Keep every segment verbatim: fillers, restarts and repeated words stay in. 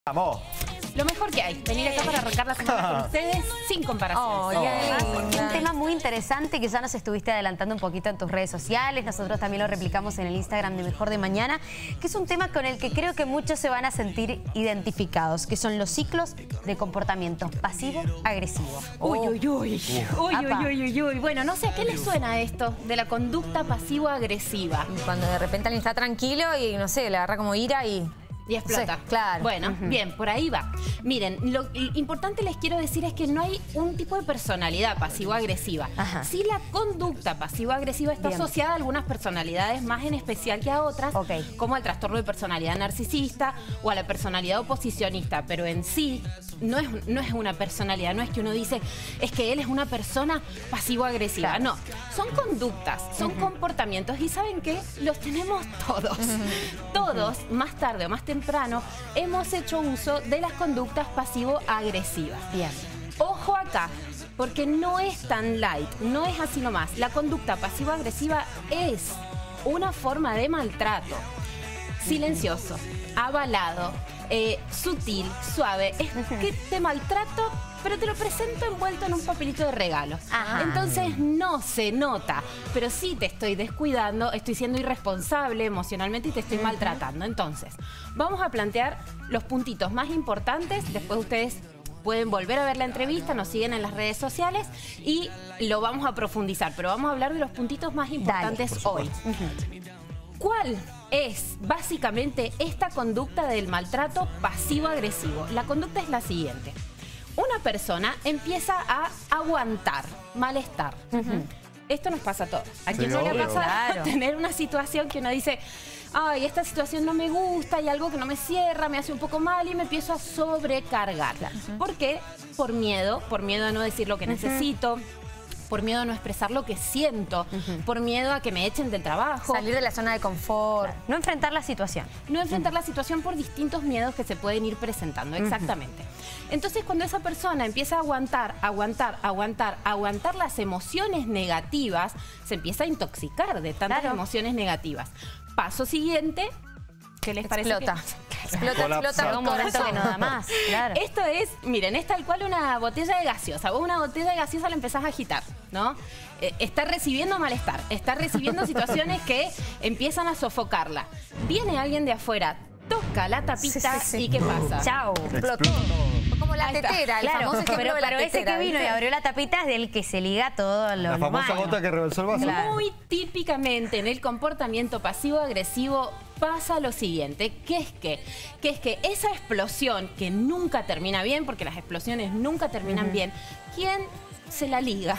Vamos. Lo mejor que hay, venir acá para arrancar la semana con ustedes sin comparación. Oh, un tema muy interesante que ya nos estuviste adelantando un poquito en tus redes sociales. Nosotros también lo replicamos en el Instagram de Mejor de Mañana, que es un tema con el que creo que muchos se van a sentir identificados, que son los ciclos de comportamiento pasivo-agresivo. Uy, uy, uy. Uy, uy, uy, uy, uy. Bueno, no sé, ¿a qué le suena esto de la conducta pasivo-agresiva? Cuando de repente alguien está tranquilo y, no sé, le agarra como ira y... Y explota. Sí, claro. Bueno, uh-huh. Bien, por ahí va. Miren, lo importante les quiero decir es que no hay un tipo de personalidad pasivo-agresiva. Sí, la conducta pasivo-agresiva está bien asociada a algunas personalidades más en especial que a otras, okay, como al trastorno de personalidad narcisista o a la personalidad oposicionista, pero en sí no es, no es una personalidad, no es que uno dice, es que él es una persona pasivo-agresiva. Claro. No, son conductas, son uh-huh. comportamientos y ¿saben qué? Los tenemos todos. Uh-huh. Todos, uh-huh. más tarde o más temprano, temprano, hemos hecho uso de las conductas pasivo-agresivas. Bien. Ojo acá, porque no es tan light, no es así nomás. La conducta pasivo-agresiva es una forma de maltrato. Silencioso, avalado, eh, sutil, suave. Es que te maltrato, pero te lo presento envuelto en un papelito de regalo. Ajá. Entonces no se nota, pero sí te estoy descuidando, estoy siendo irresponsable emocionalmente y te estoy uh-huh. maltratando. Entonces, vamos a plantear los puntitos más importantes. Después ustedes pueden volver a ver la entrevista, nos siguen en las redes sociales y lo vamos a profundizar. Pero vamos a hablar de los puntitos más importantes hoy. Uh-huh. ¿Cuál es básicamente esta conducta del maltrato pasivo-agresivo? La conducta es la siguiente. Una persona empieza a aguantar malestar. Uh-huh. Esto nos pasa a todos. ¿A quién sí, no le pasa claro. tener una situación que uno dice, ay, esta situación no me gusta, hay algo que no me cierra, me hace un poco mal y me empiezo a sobrecargar? Uh-huh. ¿Por qué? Por miedo, por miedo a no decir lo que uh-huh. necesito, por miedo a no expresar lo que siento, uh-huh. por miedo a que me echen del trabajo. Salir de la zona de confort. Claro. No enfrentar la situación. No enfrentar uh-huh. la situación por distintos miedos que se pueden ir presentando, exactamente. Uh-huh. Entonces, cuando esa persona empieza a aguantar, aguantar, aguantar, aguantar las emociones negativas, se empieza a intoxicar de tantas claro. emociones negativas. Paso siguiente, ¿qué les parece? Explota. Que... Explota, explota. Llega un momento que no da más. Claro. Esto es, miren, es tal cual una botella de gaseosa. Vos una botella de gaseosa la empezás a agitar, ¿no? Eh, está recibiendo malestar, está recibiendo situaciones que empiezan a sofocarla. Viene alguien de afuera, toca la tapita sí, sí, sí. y ¿qué pasa? Chao. Explotó. Como la tetera, el claro, famoso ejemplo pero, de la pero tetera, ese que vino ¿viste? y abrió la tapita es del que se liga todo lo La famosa humano. gota que rebalsó el vaso. Claro. Muy típicamente en el comportamiento pasivo-agresivo pasa lo siguiente, que es que, que es que esa explosión que nunca termina bien, porque las explosiones nunca terminan uh-huh. bien, ¿quién se la liga?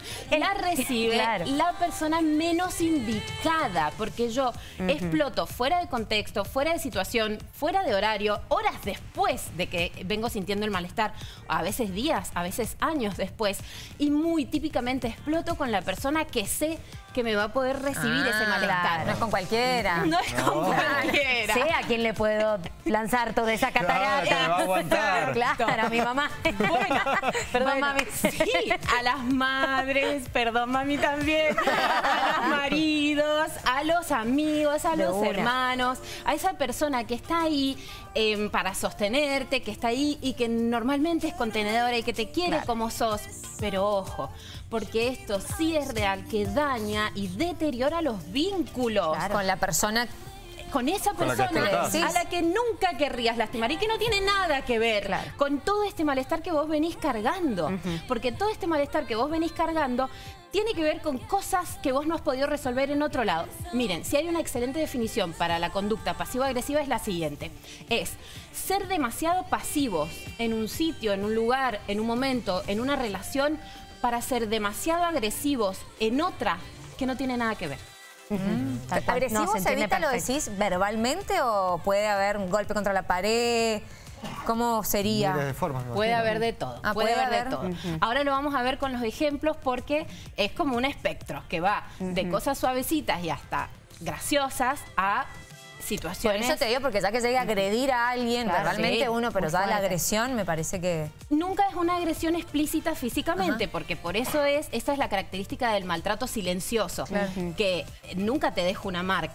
La recibe claro. la persona menos indicada, porque yo uh-huh. exploto fuera de contexto, fuera de situación, fuera de horario, horas después de que vengo sintiendo el malestar, a veces días, a veces años después, y muy típicamente exploto con la persona que sé que me va a poder recibir ah, ese malestar. Claro. No es con cualquiera. No es con no. cualquiera. Sé a quién le puedo lanzar toda esa catarata. Claro, que me va a aguantar. Claro, a mi mamá. Bueno, perdón, bueno, mami. Sí, a las madres, perdón, mami también, a los maridos, a los amigos, a los hermanos, a esa persona que está ahí eh, para sostenerte, que está ahí y que normalmente es contenedora y que te quiere claro. como sos. Pero ojo, porque esto sí es real, que daña y deteriora los vínculos. Claro. Con la persona... Con esa persona con la a la que nunca querrías lastimar y que no tiene nada que ver claro. con todo este malestar que vos venís cargando. Uh-huh. Porque todo este malestar que vos venís cargando tiene que ver con cosas que vos no has podido resolver en otro lado. Miren, si hay una excelente definición para la conducta pasivo-agresiva es la siguiente. Es ser demasiado pasivos en un sitio, en un lugar, en un momento, en una relación, para ser demasiado agresivos en otra que no tiene nada que ver. Uh-huh. ¿Agresivo no, se, se evita, lo decís, verbalmente o puede haber un golpe contra la pared? ¿Cómo sería? De forma, puede haber de todo. Ah, puede, puede haber, haber de todo. Uh-huh. Ahora lo vamos a ver con los ejemplos porque es como un espectro que va uh-huh. de cosas suavecitas y hasta graciosas a situaciones... Por eso te digo, porque ya que llegue a agredir a alguien, claro, verbalmente sí, uno, pero ya la agresión me parece que... Nunca es una agresión explícita físicamente, uh-huh. porque por eso es, esa es la característica del maltrato silencioso, claro. que nunca te deja una marca.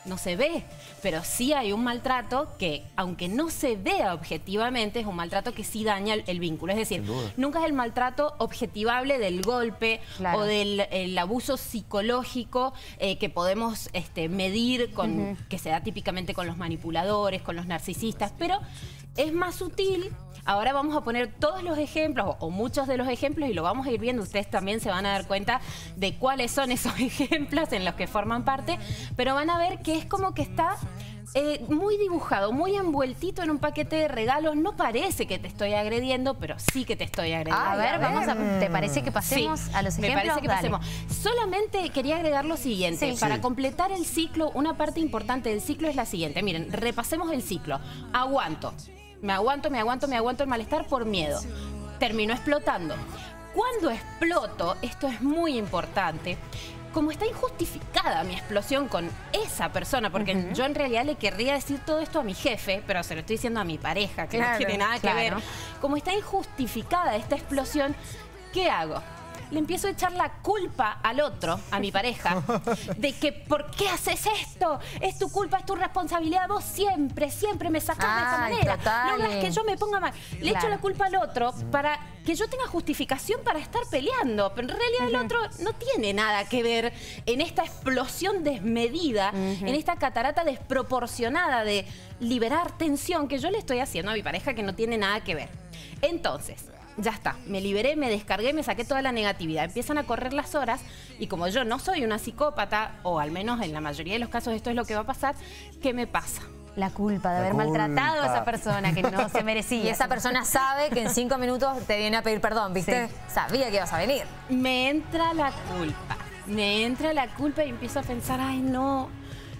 no se ve, pero sí hay un maltrato que, aunque no se vea objetivamente, es un maltrato que sí daña el, el vínculo. Es decir, nunca es el maltrato objetivable del golpe, claro, o del el abuso psicológico eh, que podemos este, medir, con, uh-huh, que se da típicamente con los manipuladores, con los narcisistas, pero es más sutil. Ahora vamos a poner todos los ejemplos, o muchos de los ejemplos, y lo vamos a ir viendo. Ustedes también se van a dar cuenta de cuáles son esos ejemplos en los que forman parte, pero van a ver que es como que está eh, muy dibujado, muy envueltito en un paquete de regalos. No parece que te estoy agrediendo, pero sí que te estoy agrediendo. A ver, vamos a, ¿te parece que pasemos sí, a los ejemplos? Me parece que Dale. pasemos. Solamente quería agregar lo siguiente. Sí. Para sí. completar el ciclo, una parte importante del ciclo es la siguiente. Miren, repasemos el ciclo. Aguanto. Me aguanto, me aguanto, me aguanto el malestar por miedo. Termino explotando. Cuando exploto, esto es muy importante, como está injustificada mi explosión con esa persona, porque uh-huh, yo en realidad le querría decir todo esto a mi jefe, pero se lo estoy diciendo a mi pareja, que claro, no tiene nada claro. que ver. Como está injustificada esta explosión, ¿qué hago? Le empiezo a echar la culpa al otro, a mi pareja, de que ¿por qué haces esto? Es tu culpa, es tu responsabilidad, vos siempre, siempre me sacás ah, de esa manera. Total. No hagas que yo me ponga mal. Le claro. echo la culpa al otro para que yo tenga justificación para estar peleando, pero en realidad uh-huh, el otro no tiene nada que ver en esta explosión desmedida, uh-huh, en esta catarata desproporcionada de liberar tensión que yo le estoy haciendo a mi pareja, que no tiene nada que ver. Entonces, ya está, me liberé, me descargué, me saqué toda la negatividad. Empiezan a correr las horas y como yo no soy una psicópata, o al menos en la mayoría de los casos esto es lo que va a pasar, ¿qué me pasa? La culpa de haber culpa. maltratado a esa persona que no se merecía. Y esa persona sabe que en cinco minutos te viene a pedir perdón, ¿viste? Sí. Sabía que ibas a venir. Me entra la culpa, me entra la culpa y empiezo a pensar, ay no,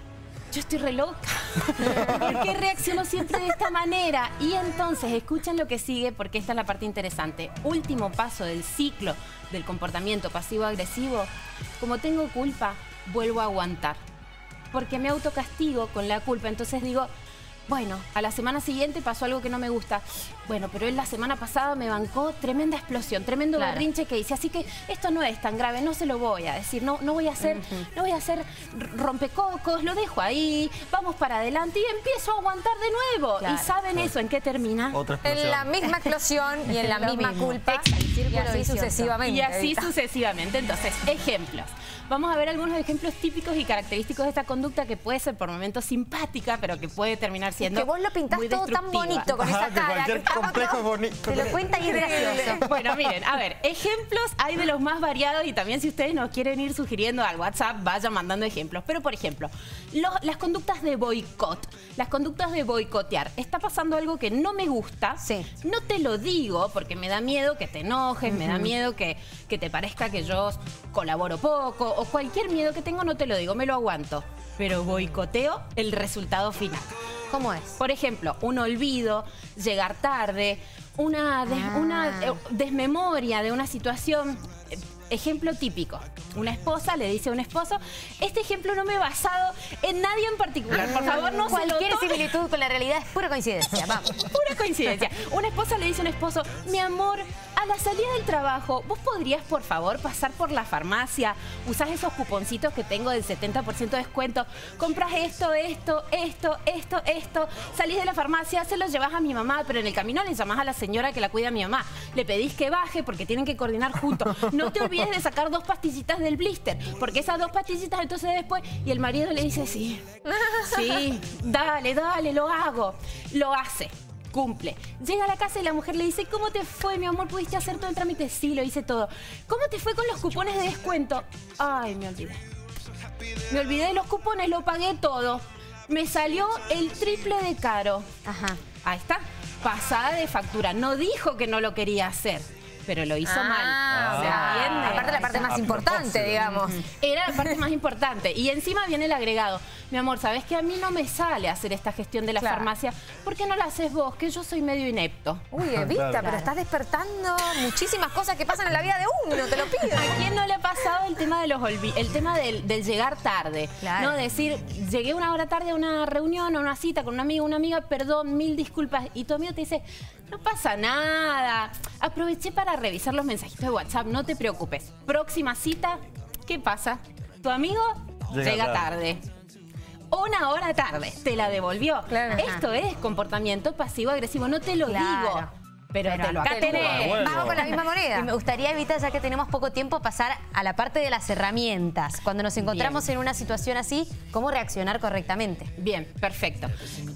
yo estoy re loca. ¿Por qué reacciono siempre de esta manera? Y entonces, escuchen lo que sigue porque esta es la parte interesante. Último paso del ciclo del comportamiento pasivo-agresivo. Como tengo culpa, vuelvo a aguantar. Porque me autocastigo con la culpa. Entonces digo, bueno, a la semana siguiente pasó algo que no me gusta. Bueno, pero él la semana pasada me bancó tremenda explosión, tremendo claro. berrinche que hice. Así que esto no es tan grave, no se lo voy a decir. No, no voy a hacer, uh-huh. no voy a hacer rompecocos, lo dejo ahí, vamos para adelante y empiezo a aguantar de nuevo. Claro. ¿Y saben claro. eso en qué termina? En la misma explosión y en la misma mismo. culpa. Exacto, y así vicioso. sucesivamente. Y así Evita. sucesivamente. Entonces, ejemplos. Vamos a ver algunos ejemplos típicos y característicos de esta conducta que puede ser por momentos simpática, pero que puede terminar siendo que vos lo pintás todo tan bonito con Ajá, esa cara. Que complejo bonito. Te lo cuenta y es gracioso. Bueno, miren, a ver, ejemplos hay de los más variados y también si ustedes nos quieren ir sugiriendo al WhatsApp, vayan mandando ejemplos. Pero, por ejemplo, los, las conductas de boicot, las conductas de boicotear. Está pasando algo que no me gusta, sí. no te lo digo porque me da miedo que te enojes, uh-huh. me da miedo que, que te parezca que yo colaboro poco o cualquier miedo que tengo no te lo digo, me lo aguanto. Pero boicoteo el resultado final. ¿Cómo es? Por ejemplo, un olvido, llegar tarde, una, des, ah. una desmemoria de una situación. Ejemplo típico. Una esposa le dice a un esposo, este ejemplo no me he basado en nadie en particular. Por favor, no se lo Cualquier similitud con la realidad es pura coincidencia. Vamos. Pura coincidencia. Una esposa le dice a un esposo, mi amor, a la salida del trabajo, ¿vos podrías, por favor, pasar por la farmacia? Usás esos cuponcitos que tengo del setenta por ciento de descuento. Compras esto, esto, esto, esto, esto. Salís de la farmacia, se lo llevas a mi mamá, pero en el camino le llamás a la señora que la cuida a mi mamá. Le pedís que baje porque tienen que coordinar juntos. No te olvides de sacar dos pastillitas del blister, porque esas dos pastillitas entonces después, y el marido le dice, sí, sí, dale, dale, lo hago. Lo hace, cumple. Llega a la casa y la mujer le dice, ¿cómo te fue, mi amor? ¿Pudiste hacer todo el trámite? Sí, lo hice todo. ¿Cómo te fue con los cupones de descuento? Ay, me olvidé. Me olvidé de los cupones, lo pagué todo. Me salió el triple de caro. Ajá. Ahí está, pasada de factura. No dijo que no lo quería hacer, pero lo hizo ah, mal. O sea, ah, aparte la parte más importante, digamos. Era la parte más importante. Y encima viene el agregado. Mi amor, ¿sabes que a mí no me sale hacer esta gestión de la claro. farmacia? ¿Por qué no la haces vos? Que yo soy medio inepto. Uy, Evita, claro. pero estás despertando muchísimas cosas que pasan en la vida de uno, te lo pido. ¿A quién no le ha pasado el tema de los olvi el tema del, del llegar tarde? Claro. No, decir, llegué una hora tarde a una reunión, a una cita con un amigo, una amiga, perdón, mil disculpas. Y tu amigo te dice, no pasa nada. Aproveché para revisar los mensajitos de WhatsApp, no te preocupes. Próxima cita, ¿qué pasa? Tu amigo llega, llega tarde. una hora tarde, te la devolvió. Claro. Esto es comportamiento pasivo-agresivo, no te lo Claro. digo. Pero, Pero te lo acá acá tenés. tenés. Vamos con la misma moneda. Y me gustaría, Evita, ya que tenemos poco tiempo, pasar a la parte de las herramientas. Cuando nos encontramos Bien. en una situación así, ¿cómo reaccionar correctamente? Bien, perfecto.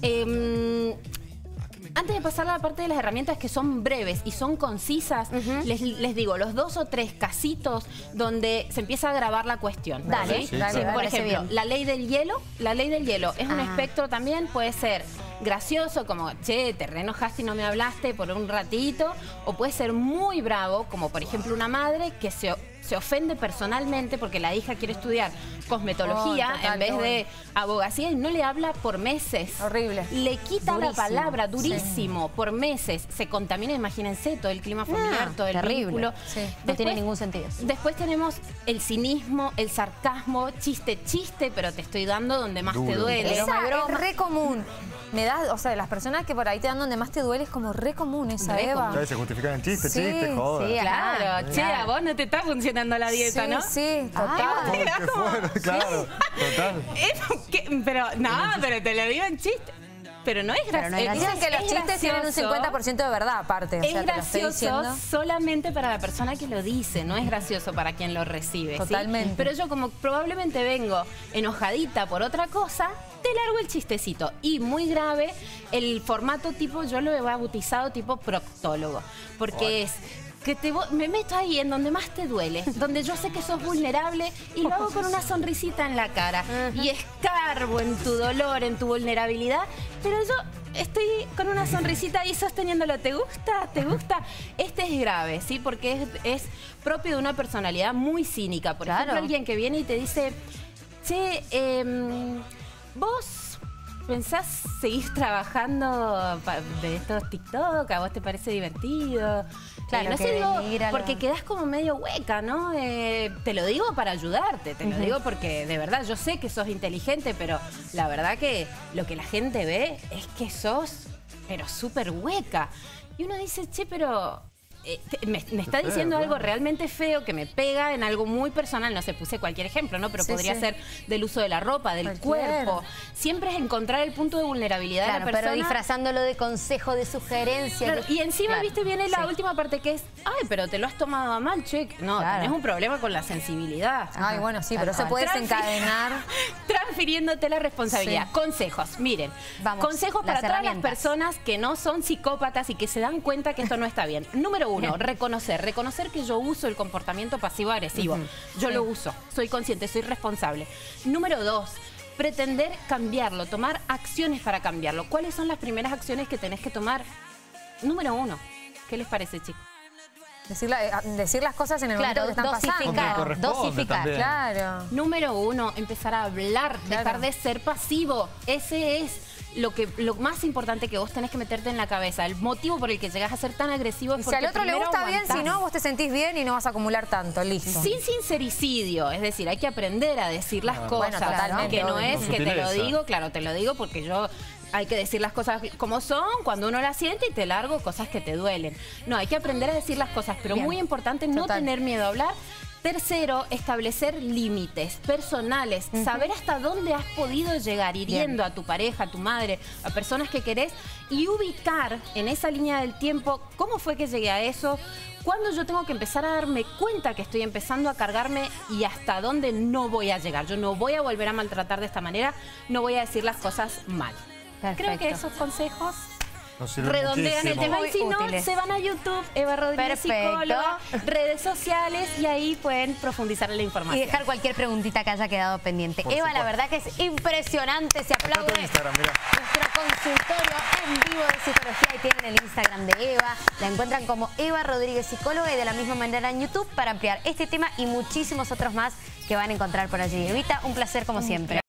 Eh, Antes de pasar a la parte de las herramientas que son breves y son concisas, uh-huh. les, les digo, los dos o tres casitos donde se empieza a grabar la cuestión. Dale, ¿sí? dale, Sí, me por parece ejemplo, bien. la ley del hielo. La ley del hielo es un Ah. espectro también, puede ser gracioso, como, che, te reenojaste y no me hablaste por un ratito, o puede ser muy bravo, como por ejemplo una madre que se, se ofende personalmente porque la hija quiere estudiar cosmetología Oh, total, en vez qué de abogacía y no le habla por meses. Horrible. Le quita Durísimo. la palabra, durísimo, sí. por meses. Se contamina, imagínense, todo el clima familiar, Ah, todo el terrible. vínculo. Sí. No No tiene ningún sentido. Después tenemos el cinismo, el sarcasmo, chiste, chiste, pero te estoy dando donde más te Duro. duele. Esa Broma, es broma. re común. Me da, o sea, de las personas que por ahí te dan donde más te duele es como re común esa, Re Eva. Ya se justifican en chiste, Sí, chiste, joda. sí, Claro, Ajá, che, claro. a vos no te está funcionando la dieta, sí, ¿no? Sí, Ah, total. Te da Qué como- fuerte, claro, total. Es que- pero, no, pero te lo digo en chiste. Pero no es Pero no es gracioso. Dicen que los Es chistes tienen un gracioso. cincuenta por ciento de verdad aparte. O Es sea, te lo estoy gracioso diciendo. solamente para la persona que lo dice, no es gracioso para quien lo recibe. ¿sí? Totalmente. Pero yo como probablemente vengo enojadita por otra cosa, te largo el chistecito. Y muy grave, el formato tipo, yo lo he bautizado tipo proctólogo, porque es... que te, vo- me meto ahí en donde más te duele, donde yo sé que sos vulnerable y lo hago con una sonrisita en la cara y escarbo en tu dolor, en tu vulnerabilidad, pero yo estoy con una sonrisita ahí sosteniéndolo. ¿Te gusta? ¿Te gusta? Este es grave, ¿sí? Porque es, es propio de una personalidad muy cínica. Por Claro. ejemplo, alguien que viene y te dice, che, em, vos... ¿pensás seguir trabajando pa- de estos TikTok? ¿A vos te parece divertido? Claro, Eh, no que sé, digo, denigra lo- porque quedás como medio hueca, ¿no? Eh, te lo digo para ayudarte, te lo digo porque de verdad yo sé que sos inteligente, pero la verdad que lo que la gente ve es que sos, pero súper hueca. Y uno dice, che, pero... eh, te- me, me está feo, diciendo algo claro. realmente feo que me pega en algo muy personal. No sé, puse cualquier ejemplo, ¿no? Pero Sí, podría sí. ser del uso de la ropa, del Cualquier. cuerpo. Siempre es encontrar el punto de vulnerabilidad Claro, de la persona. pero disfrazándolo de consejo, de sugerencia. Claro, y encima, Claro, viste, viene la sí. última parte que es, ay, pero te lo has tomado a mal, che. No, Claro. tenés un problema con la sensibilidad. Ay, bueno, sí, pero Tal eso cual. puede Transfi- desencadenar. Transfiriéndote la responsabilidad. Sí. Consejos, miren. Vamos, consejos las para todas las herramientas. personas que no son psicópatas y que se dan cuenta que esto no está bien. Número uno, reconocer. Reconocer que yo uso el comportamiento pasivo-agresivo. Yo Sí. lo uso. Soy consciente, soy responsable. Número dos, pretender cambiarlo, tomar acciones para cambiarlo. ¿Cuáles son las primeras acciones que tenés que tomar? Número uno. ¿Qué les parece, chicos? Decir, la- eh, decir las cosas en el Claro, momento que están dosificar, Como pasando. corresponde dosificar. también. Claro. Número uno, empezar a hablar, Claro. dejar de ser pasivo. Ese es lo que lo más importante que vos tenés que meterte en la cabeza. El motivo por el que llegás a ser tan agresivo es Y si porque al otro le primero gusta bien, aguantás. si no, vos te sentís bien y no vas a acumular tanto. Listo. Sin sincericidio, es decir, hay que aprender a decir las cosas. Bueno, totalmente, que no obvio. es Con que te lo sutileza. digo, claro, te lo digo porque yo... Hay que decir las cosas como son, cuando uno las siente y te largo cosas que te duelen. No, hay que aprender a decir las cosas, pero Bien. muy importante no Total. tener miedo a hablar. Tercero, establecer límites personales, saber hasta dónde has podido llegar hiriendo a tu pareja, a tu madre, a personas que querés y ubicar en esa línea del tiempo cómo fue que llegué a eso, cuándo yo tengo que empezar a darme cuenta que estoy empezando a cargarme y hasta dónde no voy a llegar. Yo no voy a volver a maltratar de esta manera, no voy a decir las cosas mal. Creo que Perfecto. esos consejos Nos sirve redondean el muchísimo. tema. Muy Y si no, útiles. se van a YouTube, Eva Rodríguez, Perfecto. psicóloga, redes sociales y ahí pueden profundizar en la Y información. dejar cualquier preguntita que haya quedado pendiente. Por Eva, la supuesto. verdad que es impresionante, se Está aplaude. tu Instagram, mira. Nuestro consultorio en vivo de psicología y tienen el Instagram de Eva. La encuentran como Eva Rodríguez Psicóloga y de la misma manera en YouTube para ampliar este tema y muchísimos otros más que van a encontrar por allí. Evita, un placer como siempre.